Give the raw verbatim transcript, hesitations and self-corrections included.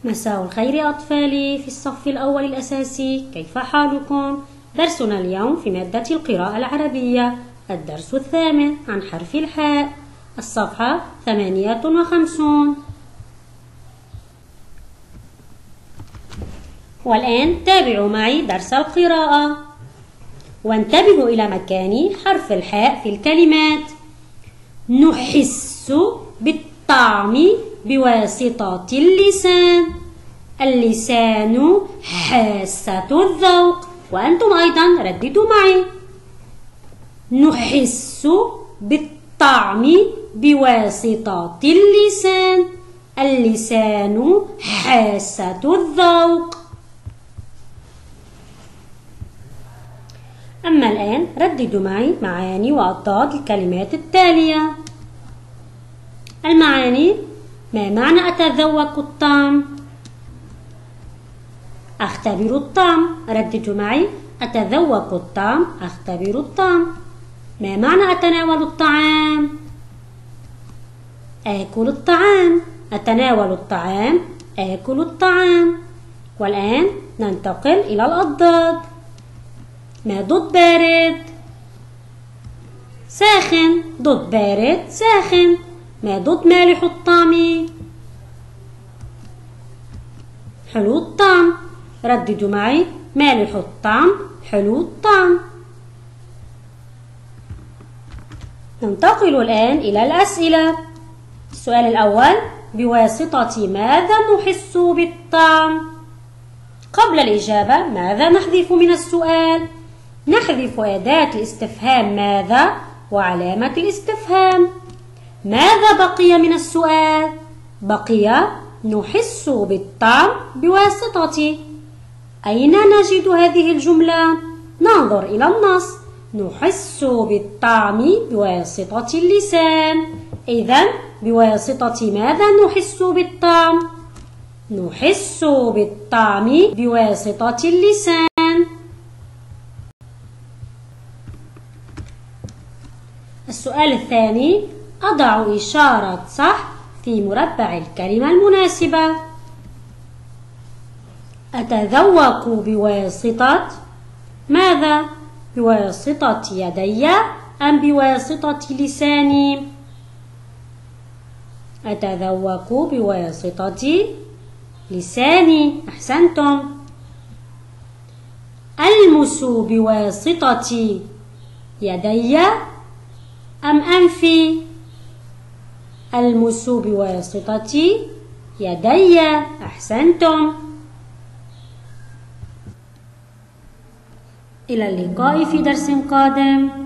مساء الخير أطفالي في الصف الأول الأساسي، كيف حالكم؟ درسنا اليوم في مادة القراءة العربية، الدرس الثامن عن حرف الحاء، الصفحة ثمانية وخمسون. والآن تابعوا معي درس القراءة، وانتبهوا إلى مكان حرف الحاء في الكلمات. نحس بالطعم بواسطة اللسان. اللسان حاسة الذوق، وأنتم أيضا رددوا معي. نحس بالطعم بواسطة اللسان. اللسان حاسة الذوق. أما الآن رددوا معي معاني وأضداد الكلمات التالية. المعاني: ما معنى أتذوق الطعم؟ أختبر الطعم. رددوا معي: أتذوق الطعم، أختبر الطعم. ما معنى أتناول الطعام؟ آكل الطعام. أتناول الطعام، آكل الطعام. والآن ننتقل إلى الأضداد. ما ضد بارد؟ ساخن. ضد بارد ساخن. ما ضد مالح الطعم؟ حلو الطعم. رددوا معي: مالح الطعم، حلو الطعم. ننتقل الآن إلى الأسئلة. السؤال الأول: بواسطة ماذا نحس بالطعم؟ قبل الإجابة ماذا نحذف من السؤال؟ نحذف أداة الاستفهام ماذا وعلامة الاستفهام. ماذا بقي من السؤال؟ بقي نحس بالطعم بواسطة. أين نجد هذه الجملة؟ ننظر إلى النص. نحس بالطعم بواسطة اللسان. إذن بواسطة ماذا نحس بالطعم؟ نحس بالطعم بواسطة اللسان. السؤال الثاني: أضع إشارة صح في مربع الكلمة المناسبة. أتذوق بواسطة ماذا؟ بواسطة يدي أم بواسطة لساني؟ أتذوق بواسطة لساني. أحسنتم. ألمس بواسطة يدي أم أنفي؟ ألمس بواسطة يدي. أحسنتم. إلى اللقاء في درس قادم.